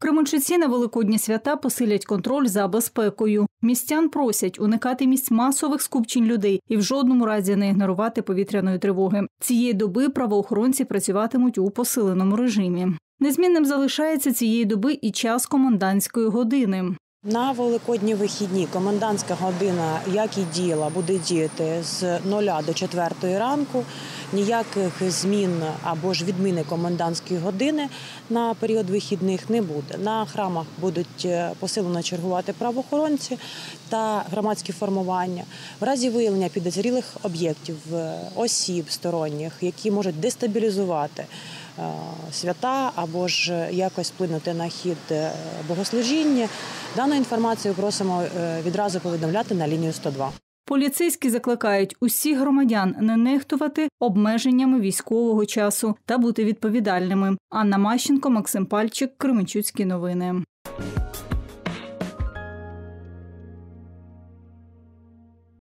Кременчуці на Великодні свята посилять контроль за безпекою. Містян просять уникати місць масових скупчень людей і в жодному разі не ігнорувати повітряної тривоги. Цієї доби правоохоронці працюватимуть у посиленому режимі. Незмінним залишається цієї доби і час комендантської години. На великодні вихідні комендантська година, як і діяла, буде діяти з 0 до 4 ранку. Ніяких змін або ж відміни комендантської години на період вихідних не буде. На храмах будуть посилено чергувати правоохоронці та громадські формування. В разі виявлення підозрілих об'єктів, осіб сторонніх, які можуть дестабілізувати свята або ж якось вплинути на хід богослужіння, дану інформацію просимо відразу повідомляти на лінію 102. Поліцейські закликають усіх громадян не нехтувати обмеженнями військового часу та бути відповідальними. Анна Мащенко, Максим Пальчик, Кременчуцькі новини.